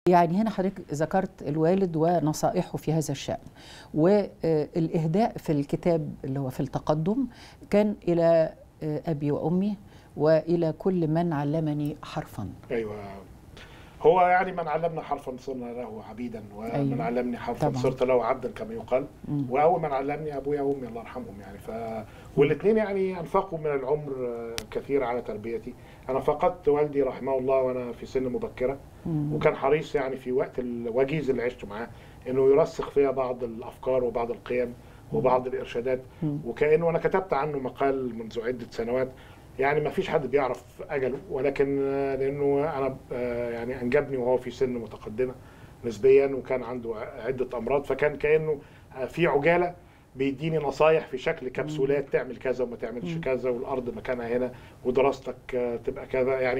يعني هنا حضرتك ذكرت الوالد ونصائحه في هذا الشأن، والإهداء في الكتاب اللي هو في التقدم كان إلى أبي وأمي وإلى كل من علمني حرفا. أيوة، هو يعني من علمنا حرفا صرنا له عبيدا، ومن أيوة. علمني حرفا طبعا. صرت له عبدا كما يقال. وأول من علمني أبويا وأمي الله يرحمهم يعني. والاثنين يعني أنفقوا من العمر كثير على تربيتي. أنا فقدت والدي رحمه الله وأنا في سن مبكرة، وكان حريص يعني في وقت الوجيز اللي عشت معاه إنه يرسخ فيها بعض الأفكار وبعض القيم وبعض الإرشادات. وكأنه أنا كتبت عنه مقال منذ عدة سنوات، يعني ما فيش حد بيعرف أجله، ولكن لأنه أنا يعني أنجبني وهو في سن متقدمة نسبيا، وكان عنده عدة أمراض، فكان كأنه في عجالة بيديني نصايح في شكل كبسولات، تعمل كذا وما تعملش كذا، والأرض مكانها هنا، ودراستك تبقى كذا. يعني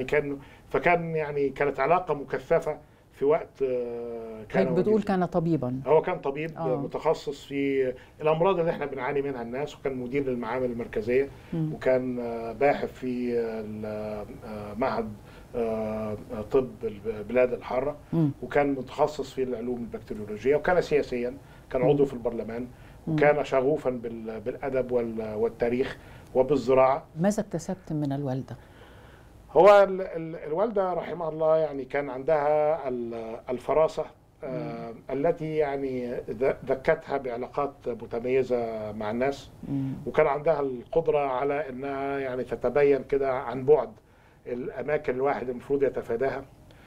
كانت علاقة مكثفة في وقت كان بتقول كان طبيبا. هو كان طبيب متخصص في الأمراض اللي احنا بنعاني منها الناس، وكان مدير للمعامل المركزية، وكان باحث في معهد طب البلاد الحارة، وكان متخصص في العلوم البكتيريولوجية، وكان سياسيا، كان عضو في البرلمان، وكان شغوفا بالأدب والتاريخ وبالزراعة. ماذا اكتسبت من الوالدة؟ هو الوالدة رحمها الله يعني كان عندها الفراسة التي يعني ذكتها بعلاقات متميزة مع الناس، وكان عندها القدرة على أنها يعني تتبين كده عن بعد الأماكن الواحد المفروض يتفاداها،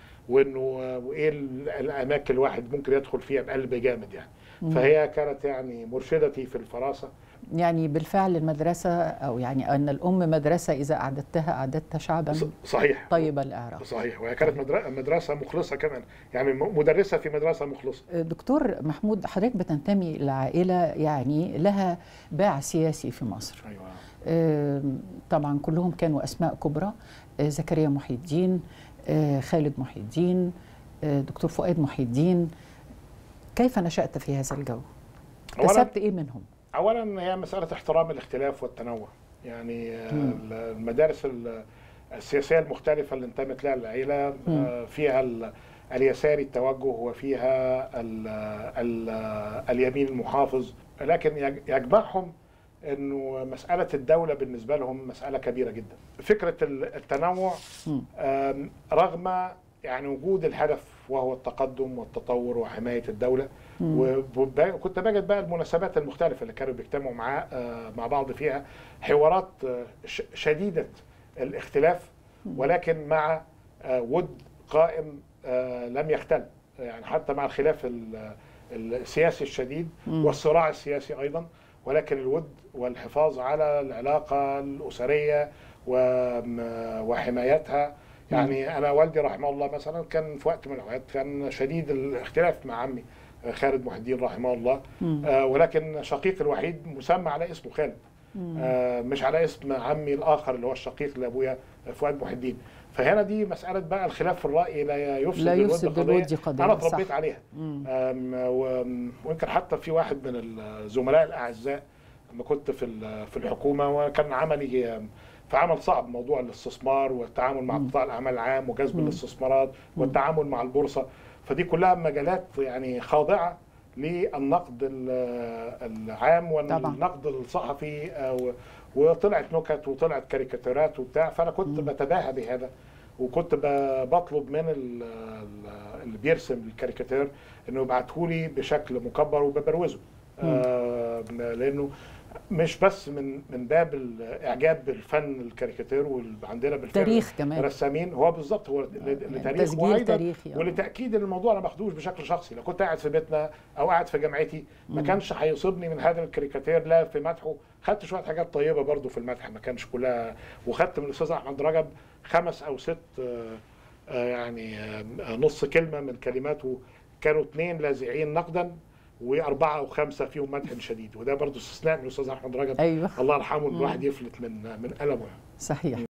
وإيه الأماكن الواحد ممكن يدخل فيها بقلب جامد يعني. فهي كانت يعني مرشدتي في الفراسة. يعني بالفعل المدرسة، أو يعني أن الأم مدرسة إذا أعددتها شعبا صحيح طيب الإعراب. صحيح، وهي كانت مدرسة مخلصة كمان، يعني مدرسة في مدرسة مخلصة. دكتور محمود، حضرتك بتنتمي لعائلة يعني لها باع سياسي في مصر. أيوة. طبعا كلهم كانوا أسماء كبرى، زكريا محي الدين، خالد محي الدين، دكتور فؤاد محي الدين. كيف نشأت في هذا الجو؟ اكتسبت إيه منهم؟ أولا هي مسألة احترام الاختلاف والتنوع، يعني المدارس السياسية المختلفة اللي انتمت لها العائلة فيها اليساري التوجه، وفيها اليمين المحافظ، لكن يجمعهم انه مسألة الدولة بالنسبة لهم مسألة كبيرة جدا. فكرة التنوع رغم يعني وجود الهدف وهو التقدم والتطور وحماية الدولة، وكنت بجد بقى المناسبات المختلفة اللي كانوا بيجتمعوا مع بعض فيها حوارات شديدة الاختلاف، ولكن مع ود قائم لم يختل، يعني حتى مع الخلاف السياسي الشديد والصراع السياسي أيضا، ولكن الود والحفاظ على العلاقة الأسرية وحمايتها. يعني أنا والدي رحمه الله مثلا كان في وقت من الأوقات كان شديد الاختلاف مع عمي خالد محي الدين رحمه الله، ولكن شقيق الوحيد مسمى على اسمه خالد، مش على اسم عمي الآخر اللي هو الشقيق لأبويا فؤاد محي الدين. فهنا دي مسألة بقى الخلاف في الرأي لا يفسد الود قضية. أنا اتربيت عليها، ويمكن حتى في واحد من الزملاء الأعزاء لما كنت في الحكومة، وكان عملي في عمل صعب، موضوع الاستثمار والتعامل مع قطاع الأعمال العام وجذب الاستثمارات والتعامل مع البورصة، فدي كلها مجالات يعني خاضعة للنقد العام والنقد الصحفي، وطلعت نكت وطلعت كاريكاتيرات وبتاع، فأنا كنت بتباهى بهذا، وكنت بطلب من اللي بيرسم الكاريكاتير انه يبعتهولي بشكل مكبر وببروزه، لانه مش بس من باب الاعجاب بالفن الكاريكاتير، وعندنا بالتاريخ كمان رسامين، هو بالظبط هو لتاريخ وايضا ولتاكيد ان الموضوع انا ما باخدوش بشكل شخصي. لو كنت قاعد في بيتنا او قاعد في جامعتي ما كانش هيصيبني من هذا الكاريكاتير لا في مدحه، خدت شويه حاجات طيبه برضو في المدح، ما كانش كلها، وخدت من الاستاذ احمد رجب 5 أو 6 يعني نص كلمه من كلماته، كانوا 2 لاذعين نقدا و4 أو 5 فيهم مدح شديد، وده برضو استثناء من الاستاذ احمد رجب. أيوة. الله يرحمه، الواحد يفلت من قلمه. صحيح.